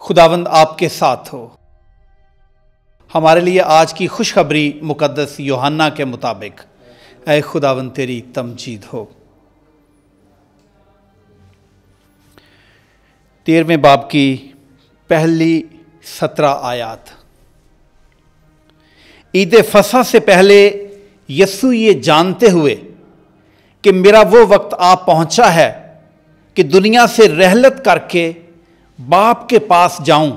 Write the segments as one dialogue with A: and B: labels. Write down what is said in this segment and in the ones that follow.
A: خداوند آپ کے ساتھ ہو۔ ہمارے لیے آج کی خوشخبری مقدس یوحنا کے مطابق، اے خداوند تیری تمجید ہو۔ 13ویں باب کی پہلی 17 آیات۔ عید فصح سے پہلے یسوع یہ جانتے ہوئے کہ میرا وہ وقت آ پہنچا ہے کہ دنیا سے رحلت کر کے باپ کے پاس جاؤں،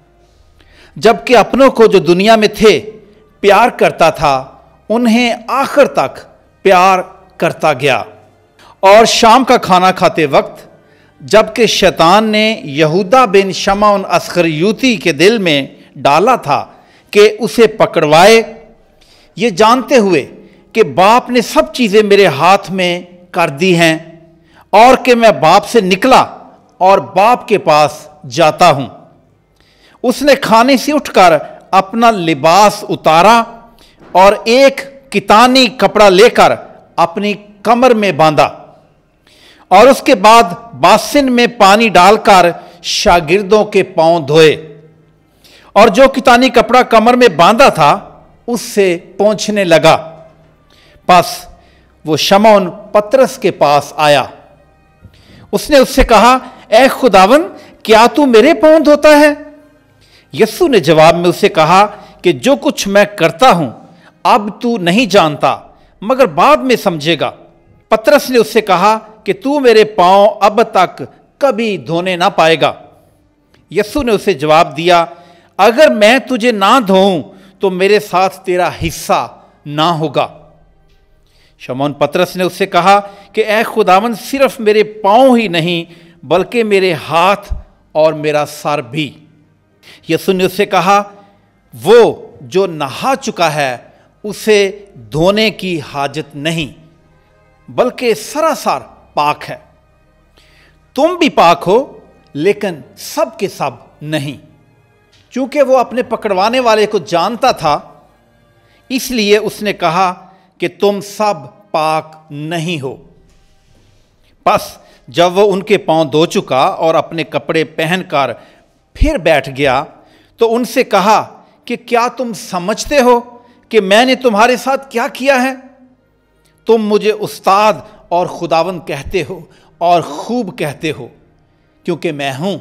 A: جبکہ اپنوں کو جو دنیا میں تھے پیار کرتا تھا انہیں آخر تک پیار کرتا گیا۔ اور شام کا کھانا کھاتے وقت جبکہ شیطان نے یہودا بن شمعون اسخریوتی کے دل میں ڈالا تھا کہ اسے پکڑوائے، یہ جانتے ہوئے کہ باپ نے سب چیزیں میرے ہاتھ میں کر دی ہیں اور کہ میں باپ سے نکلا اور باپ کے پاس جاتا ہوں، اس نے کھانے سے اٹھ کر اپنا لباس اتارا اور ایک کتانی کپڑا لے کر اپنی کمر میں باندھا، اور اس کے بعد باسن میں پانی ڈال کر شاگردوں کے پاؤں دھوئے، اور جو کتانی کپڑا کمر میں باندھا تھا اس سے پونچھنے لگا۔ پس وہ شمعون پترس کے پاس آیا، اس نے اس سے کہا، اے خداوند، کیا تو میرے پاؤں دھوتا ہے؟ یسوع نے جواب میں اسے کہا کہ جو کچھ میں کرتا ہوں اب تو نہیں جانتا، مگر بعد میں سمجھے گا۔ پترس نے اس سے کہا کہ تو میرے پاؤں اب تک کبھی دھونے نہ پائے گا۔ یسوع نے اسے جواب دیا، اگر میں تجھے نہ دھوؤں تو میرے ساتھ تیرا حصہ نہ ہوگا۔ شمعون پترس نے اس سے کہا کہ اے خداوند، صرف میرے پاؤں ہی نہیں بلکہ میرے ہاتھ اور میرا سر بھی۔ یسوع نے اس سے کہا، وہ جو نہا چکا ہے اسے دھونے کی حاجت نہیں، بلکہ سراسر پاک ہے۔ تم بھی پاک ہو لیکن سب کے سب نہیں۔ چونکہ وہ اپنے پکڑوانے والے کو جانتا تھا، اس لیے اس نے کہا کہ تم سب پاک نہیں ہو۔ پس جب وہ ان کے پاؤں دھو چکا اور اپنے کپڑے پہن کر پھر بیٹھ گیا تو ان سے کہا کہ کیا تم سمجھتے ہو کہ میں نے تمہارے ساتھ کیا کیا ہے؟ تم مجھے استاد اور خداوند کہتے ہو اور خوب کہتے ہو، کیونکہ میں ہوں۔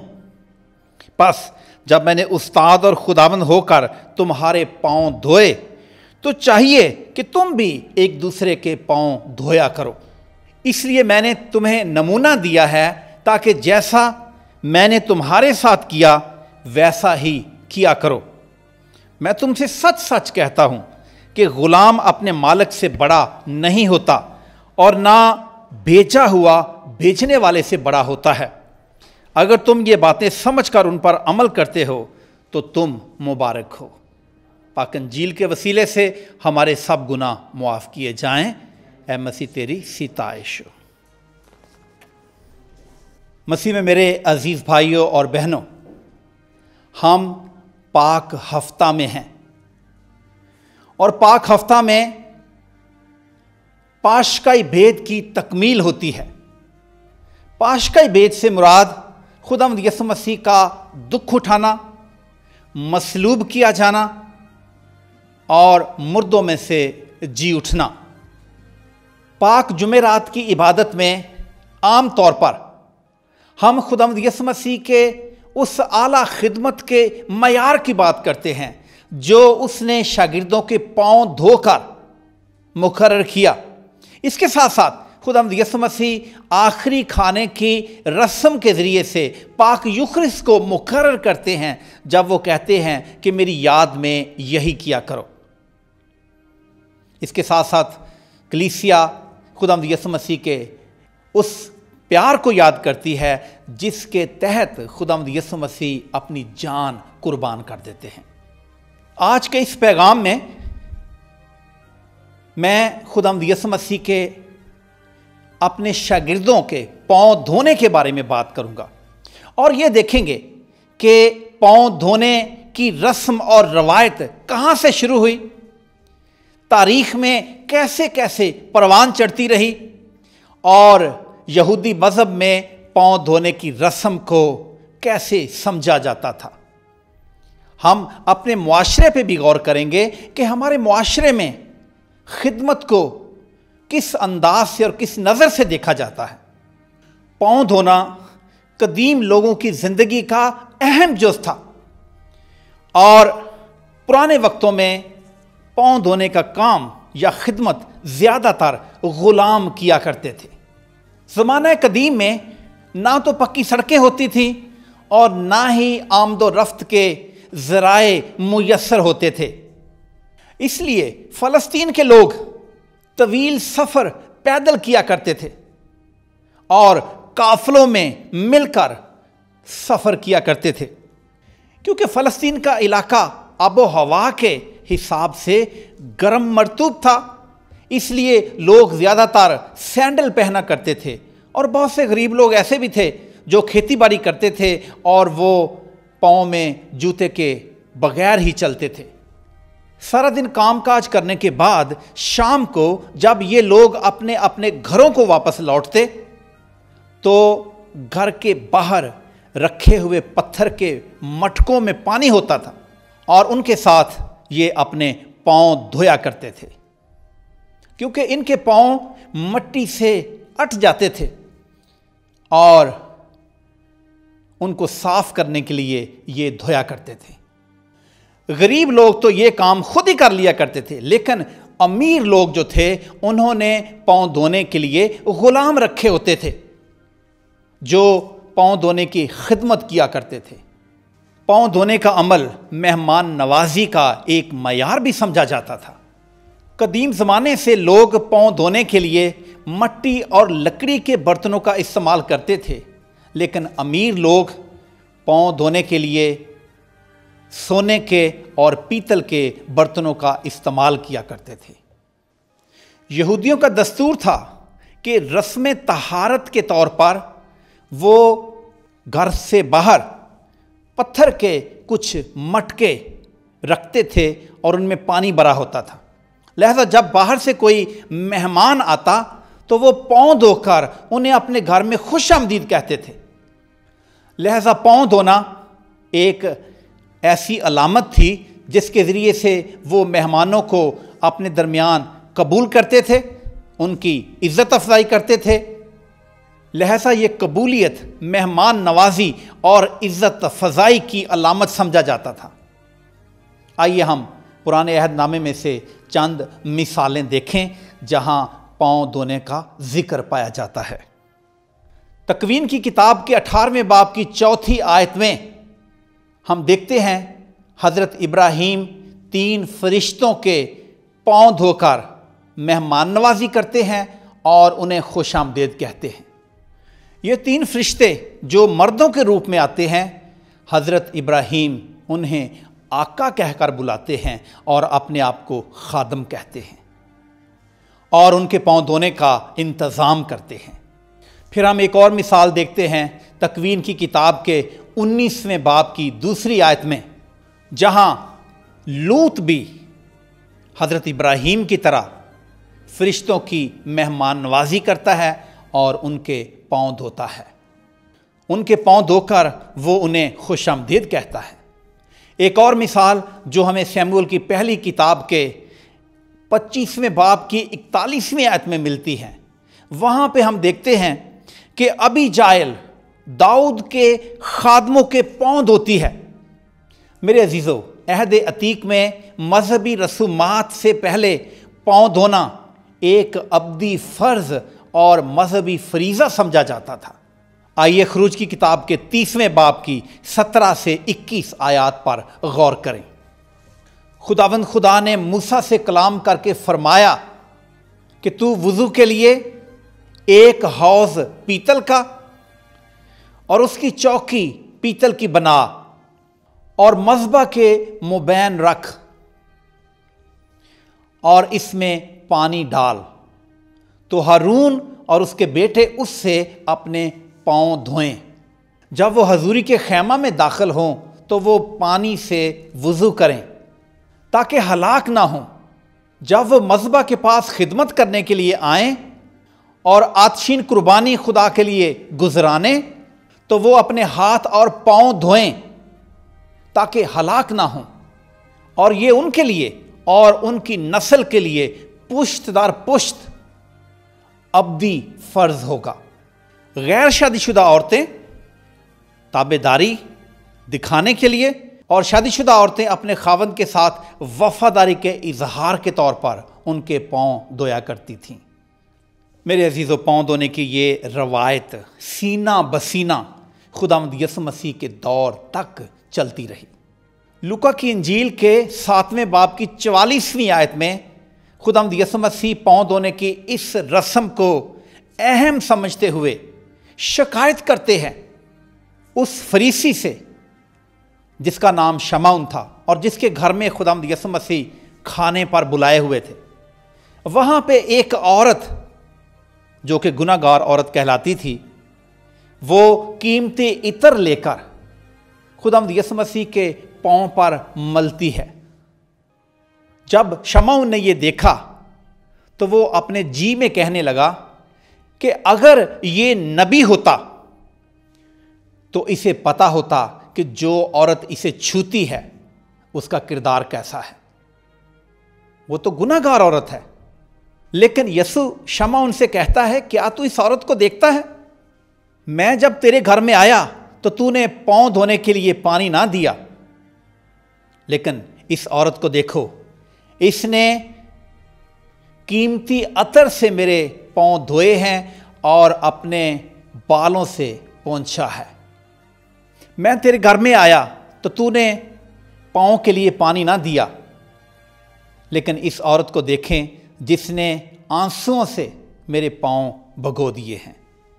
A: پس جب میں نے استاد اور خداوند ہو کر تمہارے پاؤں دھوئے تو چاہیے کہ تم بھی ایک دوسرے کے پاؤں دھویا کرو۔ اس لیے میں نے تمہیں نمونہ دیا ہے تاکہ جیسا میں نے تمہارے ساتھ کیا ویسا ہی کیا کرو۔ میں تم سے سچ سچ کہتا ہوں کہ غلام اپنے مالک سے بڑا نہیں ہوتا، اور نہ بھیجا ہوا بھیجنے والے سے بڑا ہوتا ہے۔ اگر تم یہ باتیں سمجھ کر ان پر عمل کرتے ہو تو تم مبارک ہو۔ پاک انجیل کے وسیلے سے ہمارے سب گناہ معاف کیے جائیں۔ اے مسیح تیری ستائش ہو۔ مسیح میں میرے عزیز بھائیوں اور بہنوں، ہم پاک ہفتہ میں ہیں، اور پاک ہفتہ میں پاشکائی بھید کی تکمیل ہوتی ہے۔ پاشکائی بھید سے مراد خداوند یسوع مسیح کا دکھ اٹھانا، مصلوب کیا جانا اور مردوں میں سے جی اٹھنا۔ پاک جمعرات کی عبادت میں عام طور پر ہم خداوند یسوع مسیح کے اس اعلیٰ خدمت کے معیار کی بات کرتے ہیں جو اس نے شاگردوں کے پاؤں دھو کر مقرر کیا۔ اس کے ساتھ ساتھ خداوند یسوع مسیح آخری کھانے کی رسم کے ذریعے سے پاک یوخرست کو مقرر کرتے ہیں جب وہ کہتے ہیں کہ میری یاد میں یہی کیا کرو۔ اس کے ساتھ ساتھ کلیسیا خداوند یسوع مسیح کے اس پیار کو یاد کرتی ہے جس کے تحت خداوند یسوع مسیح اپنی جان قربان کر دیتے ہیں۔ آج کے اس پیغام میں خداوند یسوع مسیح کے اپنے شاگردوں کے پاؤں دھونے کے بارے میں بات کروں گا، اور یہ دیکھیں گے کہ پاؤں دھونے کی رسم اور روایت کہاں سے شروع ہوئی، تاریخ میں کیسے کیسے پروان چڑھتی رہی، اور یہودی مذہب میں پاؤں دھونے کی رسم کو کیسے سمجھا جاتا تھا۔ ہم اپنے معاشرے پہ بھی غور کریں گے کہ ہمارے معاشرے میں خدمت کو کس انداز سے اور کس نظر سے دیکھا جاتا ہے۔ پاؤں دھونا قدیم لوگوں کی زندگی کا اہم جز تھا، اور پرانے وقتوں میں پاؤں دھونے کا کام یا خدمت زیادہ تر غلام کیا کرتے تھے۔ زمانہ قدیم میں نہ تو پکی سڑکیں ہوتی تھیں اور نہ ہی آمد و رفت کے ذرائع میسر ہوتے تھے، اس لیے فلسطین کے لوگ طویل سفر پیدل کیا کرتے تھے اور قافلوں میں مل کر سفر کیا کرتے تھے۔ کیونکہ فلسطین کا علاقہ آب و ہوا کے حساب سے گرم مرطوب تھا، اس لیے لوگ زیادہ تر سینڈل پہنا کرتے تھے، اور بہت سے غریب لوگ ایسے بھی تھے جو کھیتی باڑی کرتے تھے اور وہ پاؤں میں جوتے کے بغیر ہی چلتے تھے۔ سارا دن کام کاج کرنے کے بعد شام کو جب یہ لوگ اپنے اپنے گھروں کو واپس لوٹتے تو گھر کے باہر رکھے ہوئے پتھر کے مٹکوں میں پانی ہوتا تھا، اور ان کے ساتھ یہ اپنے پاؤں دھویا کرتے تھے، کیونکہ ان کے پاؤں مٹی سے اٹ جاتے تھے اور ان کو صاف کرنے کے لیے یہ دھویا کرتے تھے۔ غریب لوگ تو یہ کام خود ہی کر لیا کرتے تھے، لیکن امیر لوگ جو تھے انہوں نے پاؤں دھونے کے لیے غلام رکھے ہوتے تھے جو پاؤں دھونے کی خدمت کیا کرتے تھے۔ پاؤں دھونے کا عمل مہمان نوازی کا ایک معیار بھی سمجھا جاتا تھا۔ قدیم زمانے سے لوگ پاؤں دھونے کے لیے مٹی اور لکڑی کے برتنوں کا استعمال کرتے تھے، لیکن امیر لوگ پاؤں دھونے کے لیے سونے کے اور پیتل کے برتنوں کا استعمال کیا کرتے تھے۔ یہودیوں کا دستور تھا کہ رسم طہارت کے طور پر وہ گھر سے باہر پتھر کے کچھ مٹکے رکھتے تھے اور ان میں پانی بھرا ہوتا تھا، لہذا جب باہر سے کوئی مہمان آتا تو وہ پاؤں دھو کر انہیں اپنے گھر میں خوش آمدید کہتے تھے۔ لہذا پاؤں دھونا ایک ایسی علامت تھی جس کے ذریعے سے وہ مہمانوں کو اپنے درمیان قبول کرتے تھے، ان کی عزت افزائی کرتے تھے۔ لہذا یہ قبولیت مہمان نوازی اور عزت فضائی کی علامت سمجھا جاتا تھا۔ آئیے ہم پرانے عہد نامے میں سے چند مثالیں دیکھیں جہاں پاؤں دھونے کا ذکر پایا جاتا ہے۔ تکوین کی کتاب کے 18ویں باب کی 4 آیت میں ہم دیکھتے ہیں حضرت ابراہیم 3 فرشتوں کے پاؤں دھو کر مہمان نوازی کرتے ہیں اور انہیں خوش آمدید کہتے ہیں۔ یہ 3 فرشتے جو مردوں کے روپ میں آتے ہیں، حضرت ابراہیم انہیں آقا کہہ کر بلاتے ہیں اور اپنے آپ کو خادم کہتے ہیں اور ان کے پاؤں دھونے کا انتظام کرتے ہیں۔ پھر ہم ایک اور مثال دیکھتے ہیں تکوین کی کتاب کے 19ویں باب کی 2 آیت میں، جہاں لوط بھی حضرت ابراہیم کی طرح فرشتوں کی مہمان نوازی کرتا ہے اور ان کے پاؤں دھوتا ہے۔ ان کے پاؤں دھو کر وہ انہیں خوش آمدید کہتا ہے۔ ایک اور مثال جو ہمیں سیموئیل کی پہلی کتاب کے 25ویں باب کی 41ویں آیت میں ملتی ہے، وہاں پہ ہم دیکھتے ہیں کہ ابی جائل داؤد کے خادموں کے پاؤں دھوتی ہے۔ میرے عزیزو، عہد عتیق میں مذہبی رسومات سے پہلے پاؤں دھونا ایک ابدی فرض اور مذہبی فریضہ سمجھا جاتا تھا۔ آئیے خروج کی کتاب کے 30ویں باب کی 17 سے 21 آیات پر غور کریں۔ خداوند خدا نے موسیٰ سے کلام کر کے فرمایا کہ تو وضو کے لیے ایک حوض پیتل کا اور اس کی چوکی پیتل کی بنا اور مذبح کے مبین رکھ اور اس میں پانی ڈال، تو ہارون اور اس کے بیٹے اس سے اپنے پاؤں دھوئیں۔ جب وہ حضوری کے خیمہ میں داخل ہوں تو وہ پانی سے وضو کریں تاکہ ہلاک نہ ہوں۔ جب وہ مذبح کے پاس خدمت کرنے کے لیے آئیں اور آتشین قربانی خدا کے لیے گزرانیں تو وہ اپنے ہاتھ اور پاؤں دھوئیں تاکہ ہلاک نہ ہوں، اور یہ ان کے لیے اور ان کی نسل کے لیے پشت در پشت ابدی فرض ہوگا۔ غیر شادی شدہ عورتیں تابع داری دکھانے کے لیے اور شادی شدہ عورتیں اپنے خاوند کے ساتھ وفاداری کے اظہار کے طور پر ان کے پاؤں دھویا کرتی تھیں۔ میرے عزیزو، پاؤں دھونے کی یہ روایت سینہ بسینہ خداوند یسوع مسیح کے دور تک چلتی رہی۔ لوکا کی انجیل کے 7ویں باب کی 44ویں آیت میں خداوند یسوع مسیح پاؤں دھونے کی اس رسم کو اہم سمجھتے ہوئے شکایت کرتے ہیں اس فریسی سے جس کا نام شمعون تھا اور جس کے گھر میں خداوند یسوع مسیح کھانے پر بلائے ہوئے تھے۔ وہاں پہ ایک عورت جو کہ گناہ گار عورت کہلاتی تھی، وہ قیمتی عطر لے کر خداوند یسوع مسیح کے پاؤں پر ملتی ہے۔ جب شمعون نے یہ دیکھا تو وہ اپنے جی میں کہنے لگا کہ اگر یہ نبی ہوتا تو اسے پتا ہوتا کہ جو عورت اسے چھوتی ہے اس کا کردار کیسا ہے، وہ تو گناہ گار عورت ہے۔ لیکن یسوع شمعون سے کہتا ہے، کیا تو اس عورت کو دیکھتا ہے؟ میں جب تیرے گھر میں آیا تو تو نے پاؤں دھونے کے لیے پانی نہ دیا، لیکن اس عورت کو دیکھو، اس نے قیمتی عطر سے میرے پاؤں دھوئے ہیں اور اپنے بالوں سے پونچھا ہے۔ میں تیرے گھر میں آیا تو نے پاؤں کے لیے پانی نہ دیا، لیکن اس عورت کو دیکھیں جس نے آنسوؤں سے میرے پاؤں بھگو دیے ہیں۔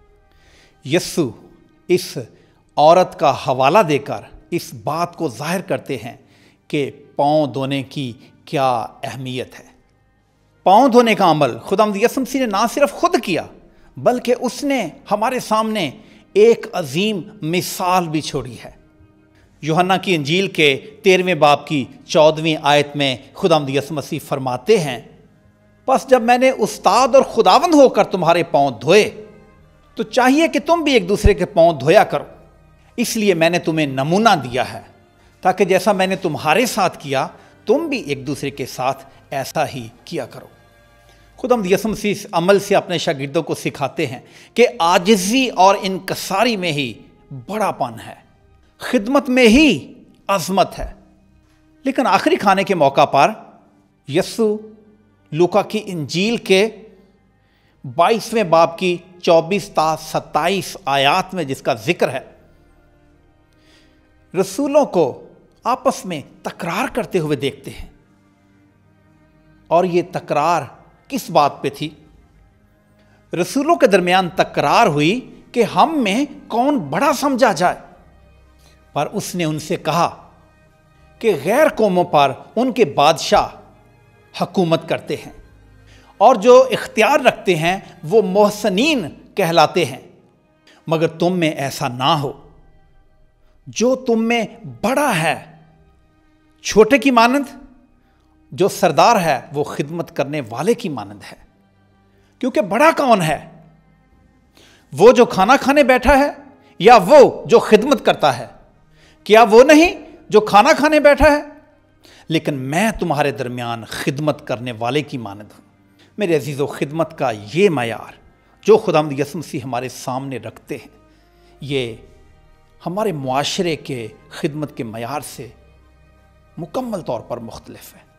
A: یسوع اس عورت کا حوالہ دے کر اس بات کو ظاہر کرتے ہیں کہ پاؤں دھونے کی کیا اہمیت ہے۔ پاؤں دھونے کا عمل خداوند یسوع مسیح نے نہ صرف خود کیا بلکہ اس نے ہمارے سامنے ایک عظیم مثال بھی چھوڑی ہے۔ یوحنا کی انجیل کے 13ویں باب کی 14ویں آیت میں خداوند یسوع مسیح فرماتے ہیں، پس جب میں نے استاد اور خداوند ہو کر تمہارے پاؤں دھوئے تو چاہیے کہ تم بھی ایک دوسرے کے پاؤں دھویا کرو۔ اس لیے میں نے تمہیں نمونہ دیا ہے تاکہ جیسا میں نے تمہارے ساتھ کیا تم بھی ایک دوسرے کے ساتھ ایسا ہی کیا کرو۔ خداوند یسوع مسیح اس عمل سے اپنے شاگردوں کو سکھاتے ہیں کہ عاجزی اور انکساری میں ہی بڑا پن ہے، خدمت میں ہی عظمت ہے۔ لیکن آخری کھانے کے موقع پر یسوع لوکا کی انجیل کے 22ویں باب کی 24 تا 27 آیات میں جس کا ذکر ہے، رسولوں کو آپس میں تکرار کرتے ہوئے دیکھتے ہیں۔ اور یہ تکرار کس بات پہ تھی؟ رسولوں کے درمیان تکرار ہوئی کہ ہم میں کون بڑا سمجھا جائے، پر اس نے ان سے کہا کہ غیر قوموں پر ان کے بادشاہ حکومت کرتے ہیں اور جو اختیار رکھتے ہیں وہ محسنین کہلاتے ہیں، مگر تم میں ایسا نہ ہو۔ جو تم میں بڑا ہے چھوٹے کی مانند، جو سردار ہے وہ خدمت کرنے والے کی مانند ہے۔ کیونکہ بڑا کون ہے؟ وہ جو کھانا کھانے بیٹھا ہے یا وہ جو خدمت کرتا ہے؟ کیا وہ نہیں جو کھانا کھانے بیٹھا ہے؟ لیکن میں تمہارے درمیان خدمت کرنے والے کی مانند ہوں۔ میرے عزیزو، خدمت کا یہ معیار جو خداوند یسوع مسیح ہمارے سامنے رکھتے ہیں، یہ ہمارے معاشرے کے خدمت کے معیار سے مکمل طور پر مختلف ہے۔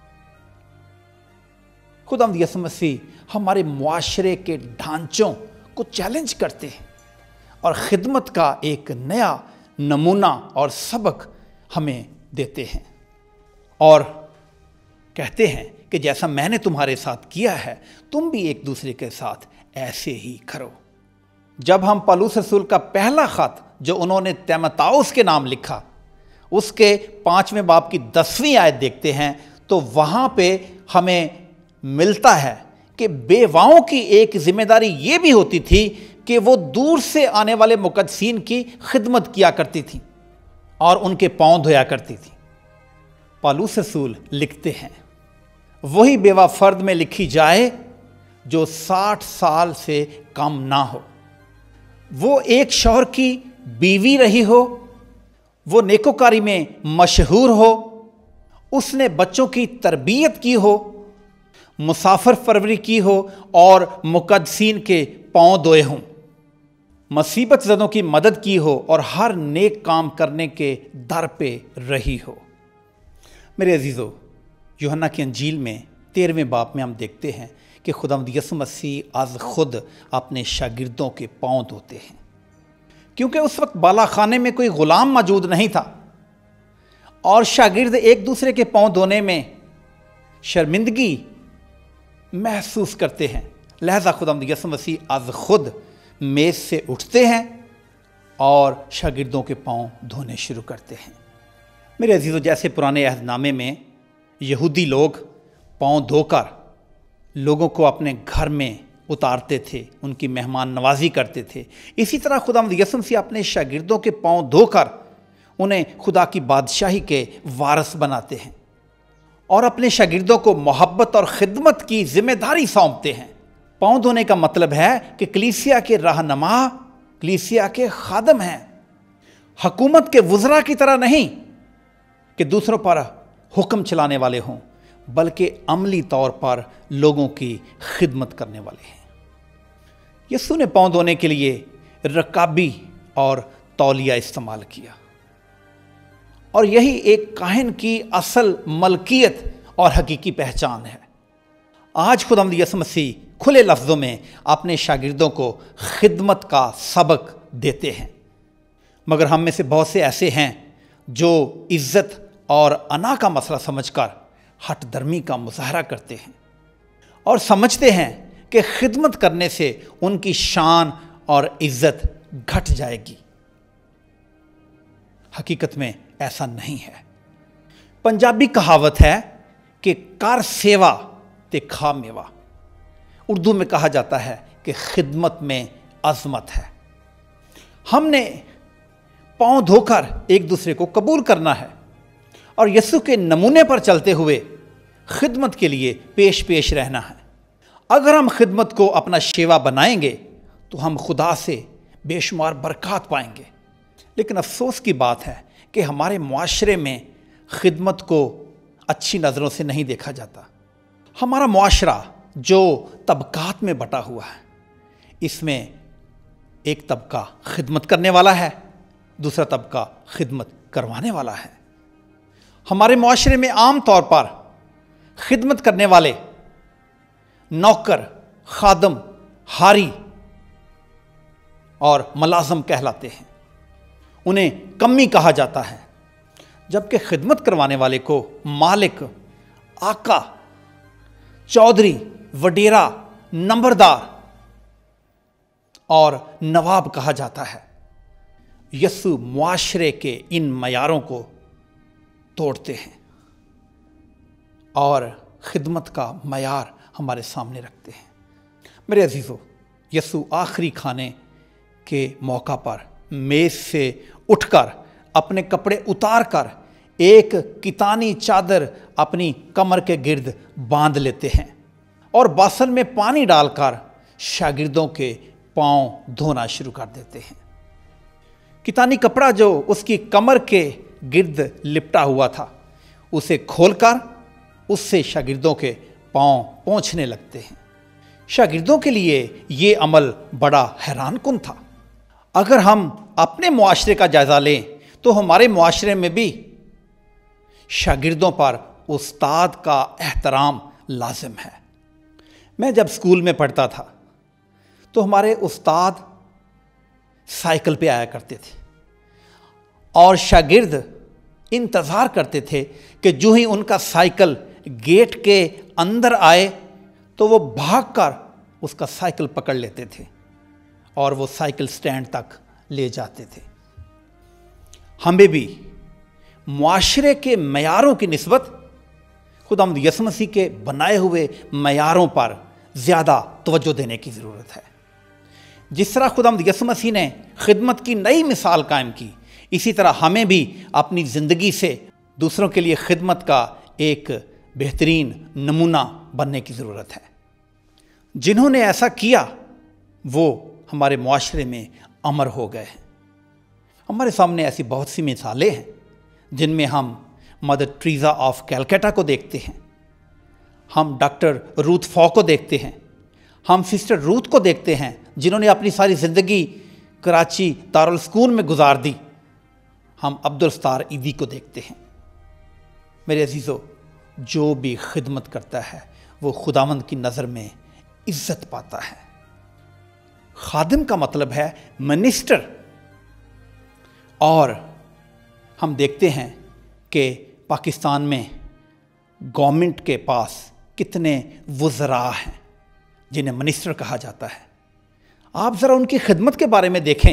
A: خداوند یسوع مسیح ہمارے معاشرے کے ڈھانچوں کو چیلنج کرتے ہیں اور خدمت کا ایک نیا نمونہ اور سبق ہمیں دیتے ہیں، اور کہتے ہیں کہ جیسا میں نے تمہارے ساتھ کیا ہے تم بھی ایک دوسرے کے ساتھ ایسے ہی کرو۔ جب ہم پولس رسول کا پہلا خط جو انہوں نے تیموتھاؤس کے نام لکھا، اس کے 5ویں باب کی 10ویں آیت دیکھتے ہیں تو وہاں پہ ہمیں ملتا ہے کہ بیواؤں کی ایک ذمہ داری یہ بھی ہوتی تھی کہ وہ دور سے آنے والے مقدسین کی خدمت کیا کرتی تھیں اور ان کے پاؤں دھویا کرتی تھیں۔ پولس رسول لکھتے ہیں، وہی بیوہ فرد میں لکھی جائے جو 60 سال سے کم نہ ہو، وہ ایک شوہر کی بیوی رہی ہو، وہ نیکوکاری میں مشہور ہو، اس نے بچوں کی تربیت کی ہو، مسافر پروری کی ہو اور مقدسین کے پاؤں دھوئے ہوں، مصیبت زدوں کی مدد کی ہو اور ہر نیک کام کرنے کے در پہ رہی ہو۔ میرے عزیزو، یوحنا کی انجیل میں 13ویں باب میں ہم دیکھتے ہیں کہ خداوند یسوع مسیح از خود اپنے شاگردوں کے پاؤں دھوتے ہیں، کیونکہ اس وقت بالا خانے میں کوئی غلام موجود نہیں تھا اور شاگرد ایک دوسرے کے پاؤں دھونے میں شرمندگی محسوس کرتے ہیں، لہذا خداوند یسوع مسیح از خود میز سے اٹھتے ہیں اور شاگردوں کے پاؤں دھونے شروع کرتے ہیں۔ میرے عزیزو، جیسے پرانے عہد نامے میں یہودی لوگ پاؤں دھو کر لوگوں کو اپنے گھر میں اتارتے تھے، ان کی مہمان نوازی کرتے تھے، اسی طرح خداوند یسوع مسیح اپنے شاگردوں کے پاؤں دھو کر انہیں خدا کی بادشاہی کے وارث بناتے ہیں اور اپنے شاگردوں کو محبت اور خدمت کی ذمہ داری سونپتے ہیں۔ پاؤں دھونے کا مطلب ہے کہ کلیسیا کے رہنما کلیسیا کے خادم ہیں، حکومت کے وزراء کی طرح نہیں کہ دوسروں پر حکم چلانے والے ہوں، بلکہ عملی طور پر لوگوں کی خدمت کرنے والے ہیں۔ یسوع نے پاؤں دھونے کے لیے رکابی اور تولیہ استعمال کیا، اور یہی ایک کاہن کی اصل ملکیت اور حقیقی پہچان ہے۔ آج خداوند یسوع مسیح کھلے لفظوں میں اپنے شاگردوں کو خدمت کا سبق دیتے ہیں، مگر ہم میں سے بہت سے ایسے ہیں جو عزت اور انا کا مسئلہ سمجھ کر ہٹ درمی کا مظاہرہ کرتے ہیں اور سمجھتے ہیں کہ خدمت کرنے سے ان کی شان اور عزت گھٹ جائے گی۔ حقیقت میں ایسا نہیں ہے۔ پنجابی کہاوت ہے کہ کر سیوا تے کھا میوا۔ اردو میں کہا جاتا ہے کہ خدمت میں عظمت ہے۔ ہم نے پاؤں دھو کر ایک دوسرے کو قبول کرنا ہے اور یسوع کے نمونے پر چلتے ہوئے خدمت کے لیے پیش رہنا ہے۔ اگر ہم خدمت کو اپنا شیوا بنائیں گے تو ہم خدا سے بے شمار برکات پائیں گے، لیکن افسوس کی بات ہے کہ ہمارے معاشرے میں خدمت کو اچھی نظروں سے نہیں دیکھا جاتا۔ ہمارا معاشرہ جو طبقات میں بٹا ہوا ہے، اس میں ایک طبقہ خدمت کرنے والا ہے، دوسرا طبقہ خدمت کروانے والا ہے۔ ہمارے معاشرے میں عام طور پر خدمت کرنے والے نوکر، خادم، ہاری اور ملازم کہلاتے ہیں، انہیں کمی کہا جاتا ہے، جبکہ خدمت کروانے والے کو مالک، آقا، چودھری، وڈیرا، نمبردار اور نواب کہا جاتا ہے۔ یسوع معاشرے کے ان معیاروں کو توڑتے ہیں اور خدمت کا معیار ہمارے سامنے رکھتے ہیں۔ میرے عزیزو، یسوع آخری کھانے کے موقع پر میز سے اٹھ کر اپنے کپڑے اتار کر ایک کتانی چادر اپنی کمر کے گرد باندھ لیتے ہیں اور باسن میں پانی ڈال کر شاگردوں کے پاؤں دھونا شروع کر دیتے ہیں۔ کتانی کپڑا جو اس کی کمر کے گرد لپٹا ہوا تھا، اسے کھول کر اس سے شاگردوں کے پاؤں پونچھنے لگتے ہیں۔ شاگردوں کے لیے یہ عمل بڑا حیران کن تھا۔ اگر ہم اپنے معاشرے کا جائزہ لیں تو ہمارے معاشرے میں بھی شاگردوں پر استاد کا احترام لازم ہے۔ میں جب اسکول میں پڑھتا تھا تو ہمارے استاد سائیکل پہ آیا کرتے تھے اور شاگرد انتظار کرتے تھے کہ جو ہی ان کا سائیکل گیٹ کے اندر آئے تو وہ بھاگ کر اس کا سائیکل پکڑ لیتے تھے اور وہ سائیکل سٹینڈ تک لے جاتے تھے۔ ہمیں بھی معاشرے کے معیاروں کی نسبت خداوند یسوع مسیح کے بنائے ہوئے معیاروں پر زیادہ توجہ دینے کی ضرورت ہے۔ جس طرح خداوند یسوع مسیح نے خدمت کی نئی مثال قائم کی، اسی طرح ہمیں بھی اپنی زندگی سے دوسروں کے لیے خدمت کا ایک بہترین نمونہ بننے کی ضرورت ہے۔ جنہوں نے ایسا کیا وہ ہمارے معاشرے میں امر ہو گئے ہیں۔ ہمارے سامنے ایسی بہت سی مثالیں ہیں جن میں ہم مدر ٹریزا آف کیلکٹا کو دیکھتے ہیں، ہم ڈاکٹر روتھ فو کو دیکھتے ہیں، ہم سسٹر روتھ کو دیکھتے ہیں جنہوں نے اپنی ساری زندگی کراچی دارالسکون میں گزار دی، ہم عبدالستار ایدھی کو دیکھتے ہیں۔ میرے عزیزو، جو بھی خدمت کرتا ہے وہ خداوند کی نظر میں عزت پاتا ہے۔ خادم کا مطلب ہے منسٹر، اور ہم دیکھتے ہیں کہ پاکستان میں گورنمنٹ کے پاس کتنے وزراء ہیں جنہیں منسٹر کہا جاتا ہے۔ آپ ذرا ان کی خدمت کے بارے میں دیکھیں،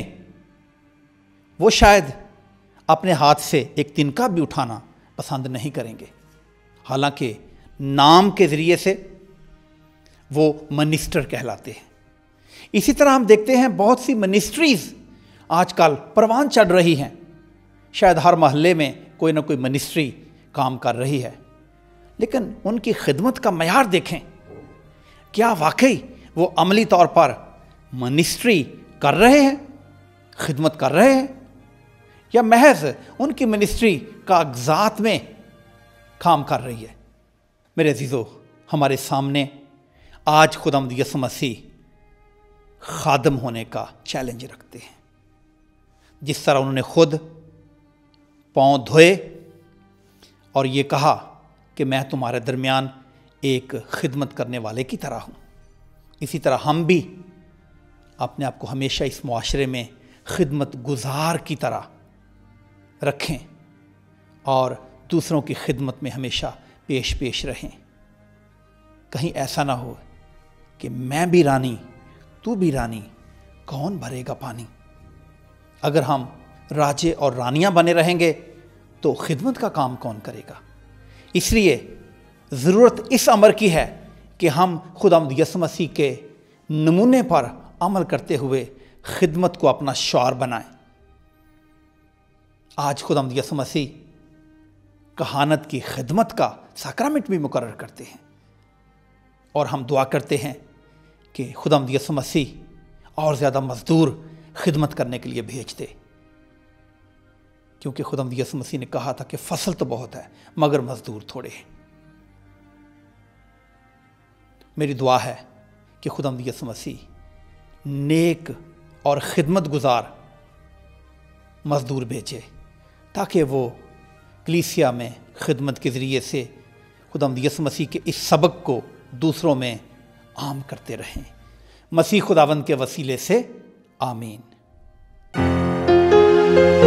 A: وہ شاید اپنے ہاتھ سے ایک تنکا بھی اٹھانا پسند نہیں کریں گے، حالانکہ نام کے ذریعے سے وہ منسٹر کہلاتے ہیں۔ اسی طرح ہم دیکھتے ہیں بہت سی منسٹریز آج کل پروان چڑھ رہی ہیں، شاید ہر محلے میں کوئی نہ کوئی منسٹری کام کر رہی ہے، لیکن ان کی خدمت کا معیار دیکھیں، کیا واقعی وہ عملی طور پر منسٹری کر رہے ہیں، خدمت کر رہے ہیں، یا محض ان کی منسٹری کاغذات میں کام کر رہی ہے؟ میرے عزیزو، ہمارے سامنے آج خداوند یسوع مسیح خادم ہونے کا چیلنج رکھتے ہیں۔ جس طرح انہوں نے خود پاؤں دھوئے اور یہ کہا کہ میں تمہارے درمیان ایک خدمت کرنے والے کی طرح ہوں، اسی طرح ہم بھی اپنے آپ کو ہمیشہ اس معاشرے میں خدمت گزار کی طرح رکھیں اور دوسروں کی خدمت میں ہمیشہ پیش رہیں۔ کہیں ایسا نہ ہو کہ میں بھی رانی تو بھی رانی، کون بھرے گا پانی؟ اگر ہم راجے اور رانیاں بنے رہیں گے تو خدمت کا کام کون کرے گا؟ اس لیے ضرورت اس امر کی ہے کہ ہم خداوند یسوع مسیح کے نمونے پر عمل کرتے ہوئے خدمت کو اپنا شعار بنائیں۔ آج خداوند یسوع مسیح کہانت کی خدمت کا ساکرامنٹ بھی مقرر کرتے ہیں، اور ہم دعا کرتے ہیں کہ خداوند یسوع مسیح اور زیادہ مزدور خدمت کرنے کے لیے بھیج دے، کیونکہ خداوند یسوع مسیح نے کہا تھا کہ فصل تو بہت ہے مگر مزدور تھوڑے ہیں۔ میری دعا ہے کہ خداوند یسوع مسیح نیک اور خدمت گزار مزدور بھیجے، تاکہ وہ کلیسیا میں خدمت کے ذریعے سے خداوند یسوع مسیح کے اس سبق کو دوسروں میں عام کرتے رہیں۔ مسیح خداوند کے وسیلے سے آمین۔